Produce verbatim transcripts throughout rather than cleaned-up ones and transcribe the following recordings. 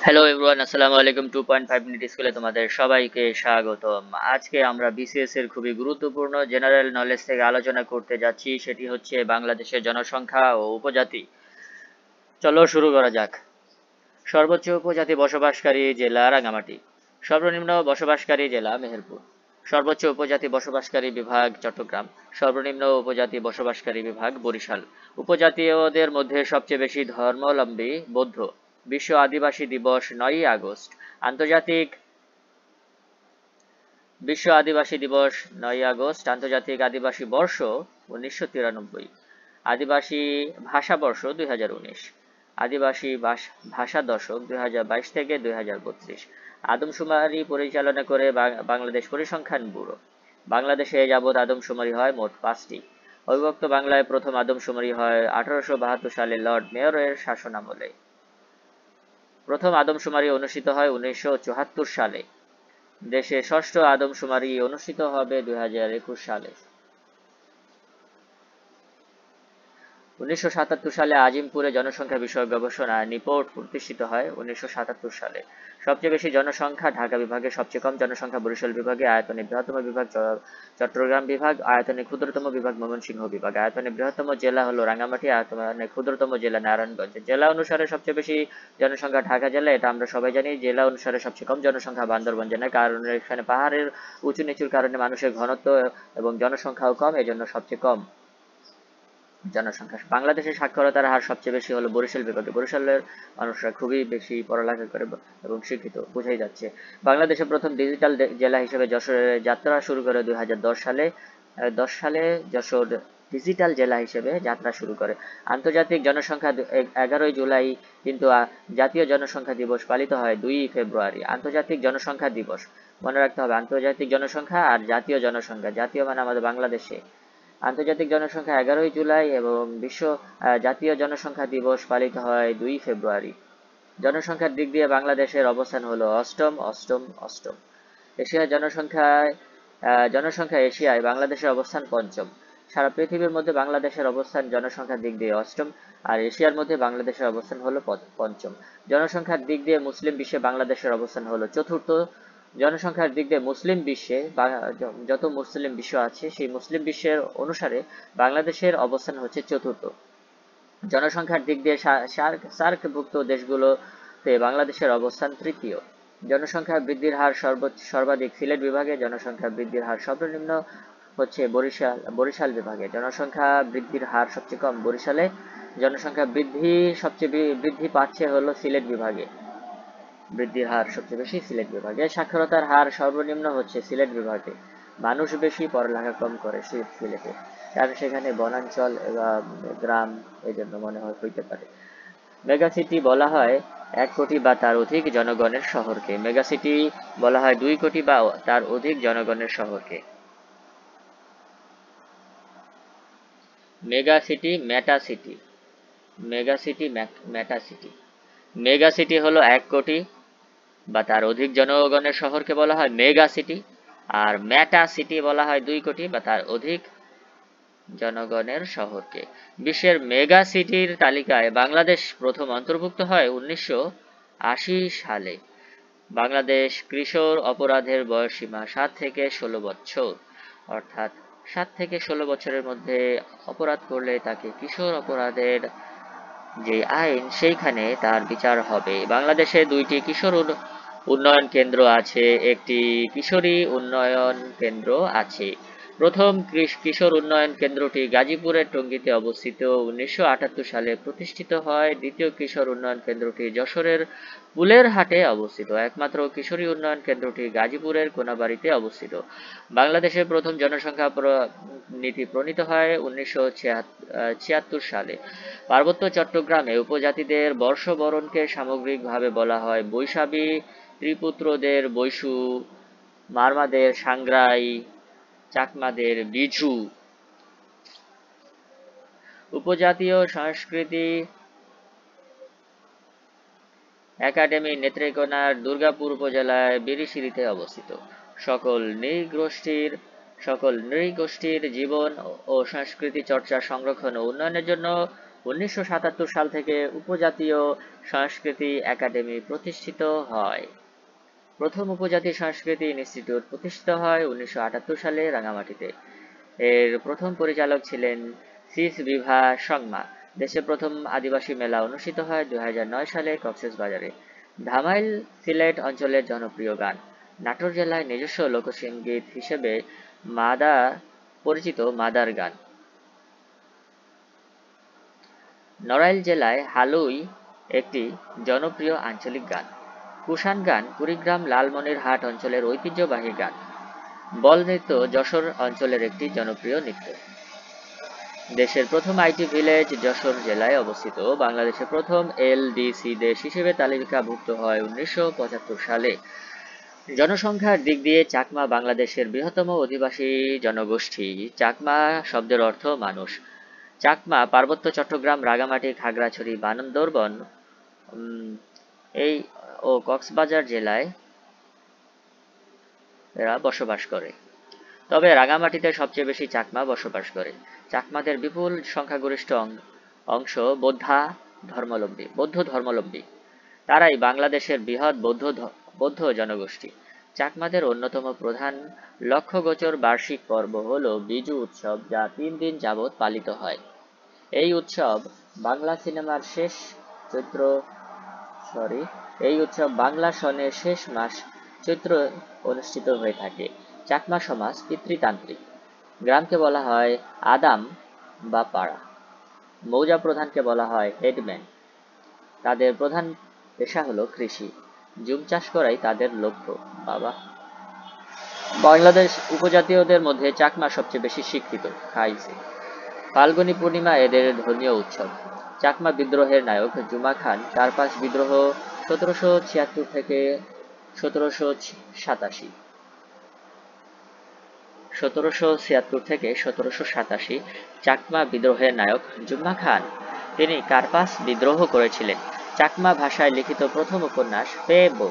Hello everyone, আসসালামু আলাইকুম। Two point five minute স্কুলে তোমাদের সবাইকে স্বাগতম। আজকে আমরা বিসিএস এর খুবই গুরুত্বপূর্ণ জেনারেল নলেজ থেকে আলোচনা করতে যাচ্ছি, সেটি হচ্ছে বাংলাদেশের জনসংখ্যা ও উপজাতি। চলো শুরু করা যাক। সর্বোচ্চ উপজাতি বসবাসকারী জেলা রাঙ্গামাটি, সর্বনিম্ন বসবাসকারী জেলা মেহেরপুর, সর্বোচ্চ উপজাতি বসবাসকারী বিভাগ চট্টগ্রাম, সর্বনিম্ন উপজাতি বসবাসকারী বিভাগ বরিশাল। উপজাতীয়দের মধ্যে সবচেয়ে বেশি ধর্মাবলম্বী বৌদ্ধ। বিশ্ব আদিবাসী দিবস নয়ই আগস্ট। আন্তর্জাতিক বিশ্ব আদিবাসী দিবস নয়ই আগস্ট। আন্তর্জাতিক আদিবাসী বর্ষ উনিশশো তিরানব্বই। আদিবাসী ভাষা বর্ষ দুই হাজার উনিশ। আদিবাসী ভাষা দশক দুই হাজার বাইশ থেকে দুই হাজার বত্রিশ। আদমশুমারি পরিচালনা করে বাংলাদেশ পরিসংখ্যান ব্যুরো। বাংলাদেশে যাবৎ আদমশুমারি হয় মোট পাঁচটি। অবিভক্ত বাংলায় প্রথম আদমশুমারি হয় আঠারোশো বাহাত্তর সালে লর্ড মেয়রের শাসনামলে। প্রথম আদমশুমারি অনুষ্ঠিত হয় উনিশশো চুয়াত্তর সালে। দেশে ষষ্ঠ আদমশুমারি অনুষ্ঠিত হবে দুই হাজার একুশ সালে। উনিশশো সাতাত্তর সালে আজিমপুরে জনসংখ্যা বিষয়ক গবেষণা রিপোর্ট প্রতিষ্ঠিত হয় উনিশশো সাতাত্তর সালে। সবচেয়ে বেশি জনসংখ্যা ঢাকা বিভাগে, সবচেয়ে কম জনসংখ্যা বরিশাল বিভাগে। আয়তনে বৃহত্তম বিভাগ চট্টগ্রাম বিভাগ, আয়তনে ক্ষুদ্রতম বিভাগ ময়মনসিংহ বিভাগ, আয়তনে বৃহত্তম জেলা হলো রাঙ্গামাটি, আয়তনে ক্ষুদ্রতম জেলা নারায়ণগঞ্জ। জেলা অনুসারে সবচেয়ে বেশি জনসংখ্যা ঢাকা জেলা, এটা আমরা সবাই জানি। জেলা অনুসারে সবচেয়ে কম জনসংখ্যা বান্দরবান জেলায়, কারণ এখানে পাহাড়ের উঁচু নিচুর কারণে মানুষের ঘনত্ব এবং জনসংখ্যাও কম, এজন্য সবচেয়ে কম জনসংখ্যা। বাংলাদেশের সাক্ষরতার হার সবচেয়ে বেশি হলো বরিশাল বিভাগে। বরিশালের মানুষরা খুবই বেশি পড়ালেখা করে এবং শিক্ষিত, বোঝাই যাচ্ছে। বাংলাদেশে প্রথম ডিজিটাল জেলা হিসেবে যশোরের যাত্রা শুরু করে দুই হাজার দশ সালে। দশ সালে যশোর ডিজিটাল জেলা হিসেবে যাত্রা শুরু করে। আন্তর্জাতিক জনসংখ্যা এগারোই জুলাই, কিন্তু জাতীয় জনসংখ্যা দিবস পালিত হয় দুই ফেব্রুয়ারি। আন্তর্জাতিক জনসংখ্যা দিবস মনে রাখতে হবে, আন্তর্জাতিক জনসংখ্যা আর জাতীয় জনসংখ্যা। জাতীয় মানে আমাদের বাংলাদেশে। আন্তর্জাতিক জনসংখ্যা এগারোই জুলাই এবং বিশ্ব জাতীয় জনসংখ্যা দিবস পালিত হয় দুই ফেব্রুয়ারি। জনসংখ্যার দিক দিয়ে বাংলাদেশের অবস্থান হলো অষ্টম অষ্টম অষ্টম। এশিয়ার জনসংখ্যায় জনসংখ্যা এশিয়ায় বাংলাদেশের অবস্থান পঞ্চম। সারা পৃথিবীর মধ্যে বাংলাদেশের অবস্থান জনসংখ্যার দিক দিয়ে অষ্টম, আর এশিয়ার মধ্যে বাংলাদেশের অবস্থান হলো পঞ্চম। জনসংখ্যার দিক দিয়ে মুসলিম বিশ্বে বাংলাদেশের অবস্থান হলো চতুর্থ। জনসংখ্যার দিক দিয়ে মুসলিম বিশ্বে যত মুসলিম বিশ্ব আছে সেই মুসলিম বিশ্বের অনুসারে বাংলাদেশের অবস্থান হচ্ছে চতুর্থ। জনসংখ্যার দিক দিয়ে সার্কভুক্ত দেশগুলোতে বাংলাদেশের অবস্থান তৃতীয়। জনসংখ্যা বৃদ্ধির হার সর্বাধিক সিলেট বিভাগে, জনসংখ্যা বৃদ্ধির হার সর্বনিম্ন হচ্ছে বরিশাল বরিশাল বিভাগে। জনসংখ্যা বৃদ্ধির হার সবচেয়ে কম বরিশালে। জনসংখ্যা বৃদ্ধি সবচেয়ে বৃদ্ধি পাচ্ছে হলো সিলেট বিভাগে। বৃদ্ধির হার সবচেয়ে বেশি সিলেট বিভাগে। সাক্ষরতার হার সর্বনিম্ন হচ্ছে সিলেট বিভাগে। মানুষ বেশি, পড়ালেখা কম করে সিলেটে, কারণ সেখানে বনাঞ্চল বা গ্রাম, এই জন্য মনে হয় হইতে পারে। মেগাসিটি বলা হয় এক কোটি বা তার অধিক জনগণের শহরকে। মেগাসিটি বলা হয় দুই কোটি বা তার অধিক জনগণের শহরকে। Megacity, metacity. Megacity, metacity. Megacity হলো এক কোটি বা তার অধিক জনগণের শহরকে বলা হয় মেগা সিটি, আর মেটা সিটি বলা হয় দুই কোটি বা তার অধিক জনগণের শহরকে। বিশ্বের মেগা সিটির তালিকায় বাংলাদেশ প্রথম অন্তর্ভুক্ত হয় উনিশশো আশি সালে। বাংলাদেশ কিশোর অপরাধের বয়সসীমা সাত থেকে ষোলো বছর, অর্থাৎ সাত থেকে ষোলো বছরের মধ্যে অপরাধ করলে তাকে কিশোর অপরাধের যে আইন, সেইখানে তার বিচার হবে। বাংলাদেশে দুইটি কিশোর উন্নয়ন কেন্দ্র আছে, একটি কিশোরী উন্নয়ন কেন্দ্র আছে। প্রথম কিশোর উন্নয়ন কেন্দ্রটি গাজীপুরের টঙ্গীতে অবস্থিত, উনিশশো আটাত্তর সালে প্রতিষ্ঠিত হয়। দ্বিতীয় কিশোর উন্নয়ন কেন্দ্রটি যশোরের পুলের হাটে অবস্থিত। একমাত্র কিশোরী উন্নয়ন কেন্দ্রটি গাজীপুরের কোনাবাড়িতে অবস্থিত। বাংলাদেশের প্রথম জনসংখ্যা নীতি প্রণীত হয় উনিশশো ছিয়াত্তর সালে। পার্বত্য চট্টগ্রামে উপজাতিদের বর্ষবরণকে সামগ্রিকভাবে বলা হয় বৈশাখী, ত্রিপুত্রদের বৈশু, মারমাদের সাংগ্রাই, চাকমাদের বিঝু। উপজাতীয় সংস্কৃতি একাডেমি নেত্রকোনার দুর্গাপুর উপজেলায় বিরিশিরিতে অবস্থিত। সকল নৃগোষ্ঠীর সকল নৃগোষ্ঠীর জীবন ও সংস্কৃতি চর্চা, সংরক্ষণ ও উন্নয়নের জন্য উনিশশো সাতাত্তর সাল থেকে উপজাতীয় সংস্কৃতি একাডেমি প্রতিষ্ঠিত হয়। প্রথম উপজাতি সংস্কৃতি ইনস্টিটিউট প্রতিষ্ঠিত হয় উনিশশো আটাত্তর সালে রাঙামাটিতে। এর প্রথম পরিচালক ছিলেন সিস বিভা সংমা। দেশে প্রথম আদিবাসী মেলা অনুষ্ঠিত হয় দুই হাজার নয় সালে কক্সবাজারে। ধামাইল সিলেট অঞ্চলের জনপ্রিয় গান। নাটোর জেলায় নিজস্ব লোকসঙ্গীত হিসেবে মাদা পরিচিত মাদার গান। নড়াইল জেলায় হালুই একটি জনপ্রিয় আঞ্চলিক গান। কুষাণ গান কুড়িগ্রাম লালমনিরহাট অঞ্চলের ঐতিহ্যবাহী গান। বল নৃত্য যশোর অঞ্চলের একটি জনপ্রিয় নৃত্য। দেশের প্রথম আইটি ভিলেজ যশোর জেলায় অবস্থিত। বাংলাদেশের প্রথম এলডিসি দেশ হিসেবে তালিকাভুক্ত হয় উনিশশো পঁচাত্তর সালে। জনসংখ্যার দিক দিয়ে চাকমা বাংলাদেশের বৃহত্তম অধিবাসী জনগোষ্ঠী। চাকমা শব্দের অর্থ মানুষ। চাকমা পার্বত্য চট্টগ্রাম, রাঙামাটি, খাগড়াছড়ি, বান্দরবন এই ও কক্সবাজার জেলায় এরা বসবাস করে। তবে রাঙামাটিতে সবচেয়ে বেশি চাকমা বসবাস করে। চাকমাদের বিপুল সংখ্যাগরিষ্ঠ অংশ বৌদ্ধা ধর্মাবলম্বী বৌদ্ধ ধর্মাবলম্বী তারাই বাংলাদেশের বৃহৎ বৌদ্ধ বৌদ্ধ জনগোষ্ঠী। চাকমাদের অন্যতম প্রধান লক্ষ্যগোচর বার্ষিক পর্ব হল বিজু উৎসব, যা তিন দিন যাবৎ পালিত হয়। এই উৎসব বাংলা সিনেমার শেষ চৈত্র সরি এই উৎসব বাংলা সনের শেষ মাস চৈত্র অনুষ্ঠিত হয়ে থাকে। চাকমা সমাজ পিতৃতান্ত্রিক। গ্রামকে বলা হয় আদাম বা পাড়া। মৌজা প্রধানকে বলা হয় হেডম্যান। তাদের প্রধান পেশা হলো কৃষি। জুম চাষ করাই তাদের লক্ষ্য। বাবা বাংলাদেশ উপজাতীয়দের মধ্যে চাকমা সবচেয়ে বেশি স্বীকৃত। খাইছে ফাল্গুনী পূর্ণিমা এদের ধর্মীয় উৎসব। চাকমা বিদ্রোহের নায়ক জুমা খান কার্পাস বিদ্রোহ সতেরোশো ছিয়াত্তর থেকে সতেরোশো সাতাশি সতেরোশো ছিয়াত্তর থেকে সতেরোশো সাতাশি চাকমা বিদ্রোহের নায়ক জুম্মা খান। তিনি কার্পাস বিদ্রোহ করেছিলেন। চাকমা ভাষায় লিখিত প্রথম উপন্যাস পেবো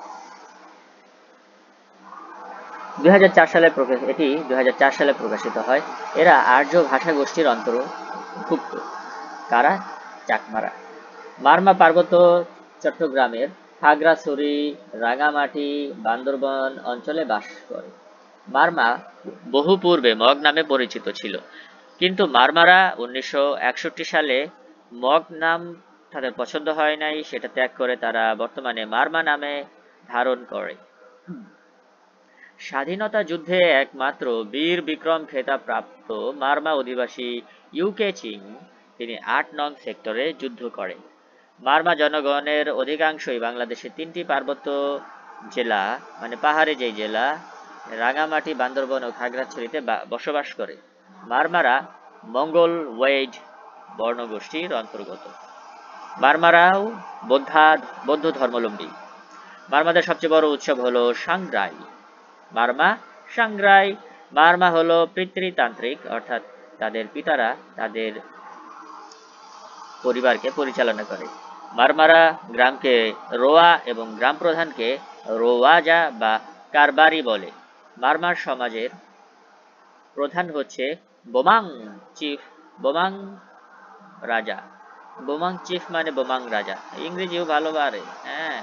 দুই হাজার চার সালে এটি দুই হাজার চার সালে প্রকাশিত হয়। এরা আর্য ভাষা গোষ্ঠীর অন্তর্ভুক্ত। কারা? চাকমারা। মারমা পার্বত্য চট্টগ্রামের খাগড়াছড়ি, রাঙামাটি, বান্দরবন অঞ্চলে বাস করে। মারমা বহু পূর্বে মগ নামে পরিচিত ছিল, কিন্তু মারমারা উনিশশো একষট্টি সালে মগ নাম তাদের পছন্দ হয় নাই, সেটা ত্যাগ করে তারা বর্তমানে মারমা নামে ধারণ করে। স্বাধীনতা যুদ্ধে একমাত্র বীর বিক্রম খেতাব প্রাপ্ত মারমা অধিবাসী ইউকে চিং, তিনি আট নং সেক্টরে যুদ্ধ করেন। মারমা জনগণের অধিকাংশই বাংলাদেশের তিনটি পার্বত্য জেলা মানে পাহাড়ে যেই জেলা রাঙামাটি, বান্দরবন ও খাগড়াছড়িতে বসবাস করে। মারমারা মঙ্গল ওয়েড বর্ণগোষ্ঠীর অন্তর্গত। মারমারাও বৌদ্ধা বৌদ্ধ ধর্মাবলম্বী। মারমাদের সবচেয়ে বড় উৎসব হলো সাংগ্রাই। মারমা সাংগ্রাই। মারমা হলো পিতৃতান্ত্রিক, অর্থাৎ তাদের পিতারা তাদের পরিবারকে পরিচালনা করে। মারমারা গ্রামকে রোয়া এবং গ্রাম প্রধানকে রোয়াজা বা কারবারি বলে। মারমার সমাজের প্রধান হচ্ছে বোমাং চিফ। বোমাং রাজা। বোমাং চিফ মানে বোমাং রাজা। ইংরেজিও ভালো পারে। হ্যাঁ,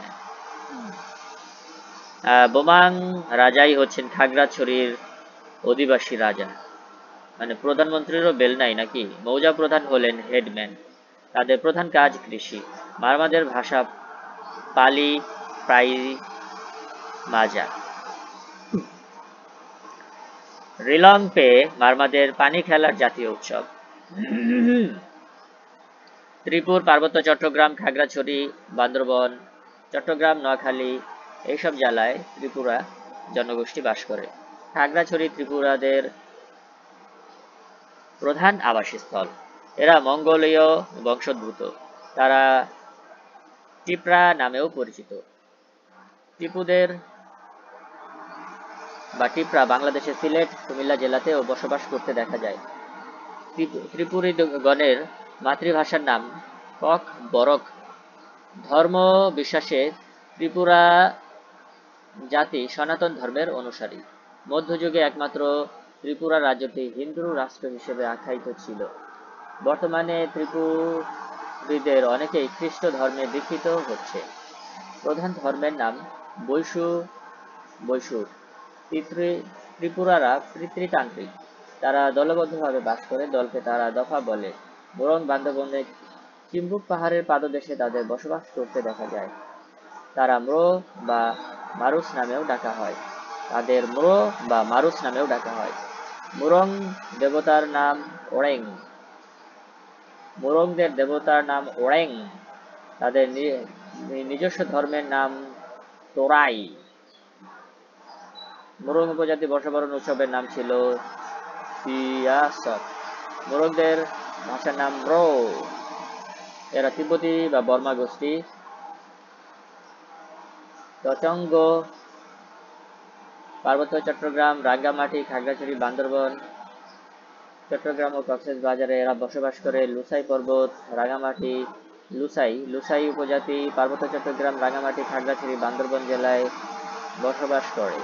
বোমাং রাজাই হচ্ছেন খাগড়াছড়ির অধিবাসী রাজা, মানে প্রধানমন্ত্রীরও বেল নাই নাকি। মৌজা প্রধান হলেন হেডম্যান। তাদের প্রধান কাজ কৃষি। মারমাদের ভাষা পালি প্রায় মাজা। রিলংপে মারমাদের পানি খেলার জাতীয় উৎসব। ত্রিপুর পার্বত্য চট্টগ্রাম, খাগড়াছড়ি, বান্দরবন, চট্টগ্রাম, নোয়াখালী এইসব জেলায় ত্রিপুরা জনগোষ্ঠী বাস করে। খাগড়াছড়ি ত্রিপুরাদের প্রধান আবাসস্থল। এরা মঙ্গোলীয় বংশোদ্ভূত। তারা টিপরা নামেও পরিচিত। টিপুদের বা টিপরা বাংলাদেশের সিলেট, কুমিল্লা জেলাতেও বসবাস করতে দেখা যায়। ত্রিপুরীগণের মাতৃভাষার নাম কক বরক। ধর্ম বিশ্বাসে ত্রিপুরা জাতি সনাতন ধর্মের অনুসারী। মধ্যযুগে একমাত্র ত্রিপুরা রাজ্যটি হিন্দু রাষ্ট্র হিসেবে আখ্যায়িত ছিল। বর্তমানে ত্রিপুরীদের অনেকেই খ্রিস্ট ধর্মে দীক্ষিত হচ্ছে। প্রধান ধর্মের নাম বৈশু বৈশু ত্রিপুরারা পিতৃতান্ত্রিক। তারা দলবদ্ধভাবে বাস করে, দলকে তারা দফা বলে। মোরং বান্দরবনে চিম্বুক পাহাড়ের পাদদেশে তাদের বসবাস করতে দেখা যায়। তারা ম্রো বা মারুস নামেও ডাকা হয় তাদের ম্রো বা মারুস নামেও ডাকা হয়। মুরং দেবতার নাম ওড়েং মুরংদের দেবতার নাম ওড়েং। তাদের নিজস্ব ধর্মের নাম তোরাই। মুরং উপজাতি বর্ষবরণ উৎসবের নাম ছিল সিয়াসত। মুরংদের ভাষার নাম ম্রো। এরা তিব্বতী বা বর্মা গোষ্ঠী। তচঙ্গ পার্বত্য চট্টগ্রাম, রাঙ্গামাটি, খাগড়াছড়ি, বান্দরবন, চট্টগ্রাম ও কক্সবাজারে এরা বসবাস করে। লুসাই পর্বত, রাঙ্গামাটি, লুসাই লুসাই উপজাতি পার্বত্য চট্টগ্রাম, রাঙ্গামাটি, খাগড়াছড়ি, বান্দরবন জেলায় বসবাস করে।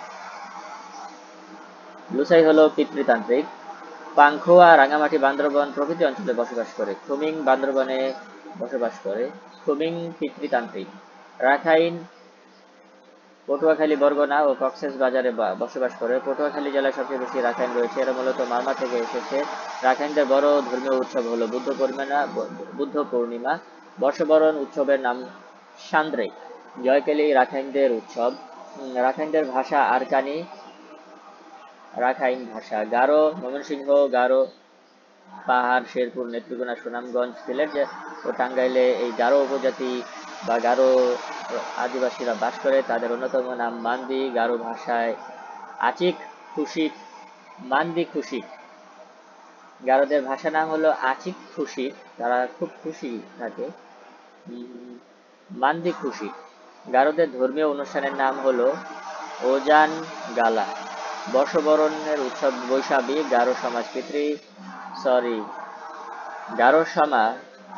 লুসাই হলো পিতৃতান্ত্রিক। পাংখোয়া রাঙ্গামাটি, বান্দরবন প্রভৃতি অঞ্চলে বসবাস করে। খুমিং বান্দরবনে বসবাস করে। খুমিং পিতৃতান্ত্রিক। রাখাইন পটুয়াখালী, বরগুনা ও কক্সবাজারে বসবাস করে। পটুয়াখালী জেলায় সবচেয়ে বেশি রাখাইন রয়েছে। এরা মূলত মারমা থেকে এসেছে। রাখাইনদের বড় ধর্মীয় উৎসব হলো বুদ্ধ পূর্ণিমা বুদ্ধ পূর্ণিমা বর্ষবরণ উৎসবের নাম সান্দ্রে। জয়কেলী রাখাইনদের উৎসব। রাখাইনদের ভাষা আরকানি রাখাইন ভাষা। গারো ময়মনসিংহ, গারো পাহাড়, শেরপুর, নেত্রকোনা, সুনামগঞ্জ, সিলেট ও টাঙ্গাইলে এই গারো উপজাতি বা গারো আদিবাসীরা বাস করে। তাদের অন্যতম নাম মান্দি। গারো ভাষায় আচিক খুশিক মান্দি খুশিক। গারোদের ভাষা নাম হলো আচিক খুশিক। তারা খুব খুশি থাকে। মান্দি খুশিক। গারোদের ধর্মীয় অনুষ্ঠানের নাম হলো ওজান গালা। বর্ষবরণের উৎসব বৈশাখী। গারো সমাজ পিতৃ সরি গারো সমাজ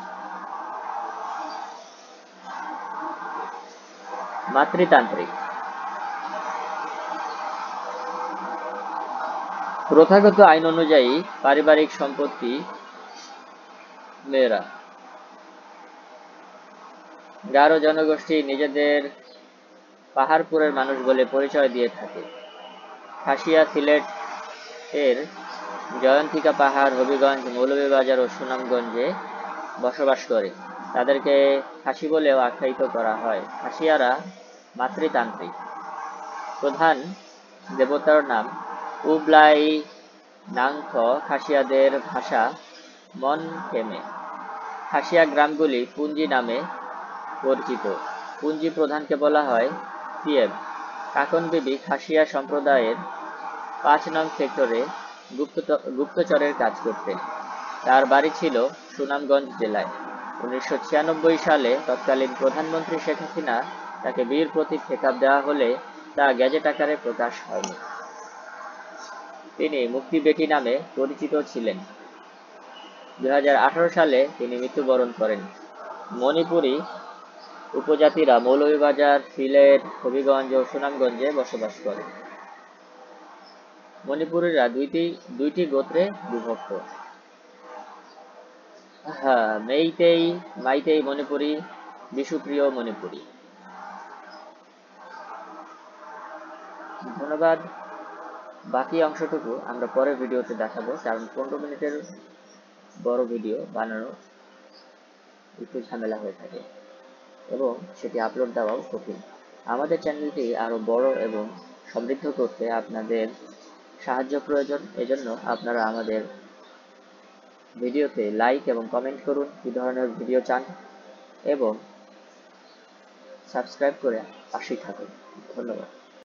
মাতৃতান্ত্রিক। প্রথাগত আইন অনুযায়ী পারিবারিক সম্পত্তি মেয়েরা। গারো জনগোষ্ঠী নিজেদের পাহাড়পুরের মানুষ বলে পরিচয় দিয়ে থাকে। খাসিয়া সিলেট এর জয়ন্তিকা পাহাড়, হবিগঞ্জ, মৌলভীবাজার ও সুনামগঞ্জে বসবাস করে। তাদেরকে খাসি বলেও আখ্যায়িত করা হয়। খাসিয়ারা মাতৃতান্ত্রিক। প্রধান দেবতার নাম উবলাই নাংথ। খাসিয়াদের ভাষা মন কেমে। খাসিয়া গ্রামগুলি পুঞ্জি নামে পরিচিত। পুঞ্জি প্রধানকে বলা হয় সিয়েব। কাকন বিবি খাসিয়া সম্প্রদায়ের পাঁচ নং সেক্টরে গুপ্তচরের কাজ করতেন। তার বাড়ি ছিল সুনামগঞ্জ জেলায়। উনিশশো ছিয়ানব্বই সালে তৎকালীন প্রধানমন্ত্রী শেখ হাসিনা তাকে বীর প্রতীক খেতাব দেওয়া হলে তা গেজেট আকারে প্রকাশ হয়নি। তিনি মুক্তি বেটি নামে পরিচিত ছিলেন। দুই হাজার আঠারো সালে তিনি মৃত্যুবরণ করেন। মণিপুরী উপজাতিরা মৌলভীবাজার, সিলেট, হবিগঞ্জ ও সুনামগঞ্জে বসবাস করে। মণিপুরীরা দুইটি দুইটি গোত্রে বিভক্ত। হ্যাঁ, মেইতেই মাইতেই মণিপুরী, বিশুপ্রিয় মণিপুরী। ধন্যবাদ। বাকি অংশটুকু আমরা পরের ভিডিওতে দেখাবো, কারণ পনেরো মিনিটের বড় ভিডিও বানানো একটু ঝামেলা হয়ে থাকে এবং সেটি আপলোড দেওয়াও কঠিন। আমাদের চ্যানেলটি আরো বড় এবং সমৃদ্ধ করতে আপনাদের সাহায্য প্রয়োজন। এজন্য আপনারা আমাদের ভিডিওতে লাইক এবং কমেন্ট করুন কি ধরনের ভিডিও চান এবং সাবস্ক্রাইব করে পাশেই থাকুন। ধন্যবাদ।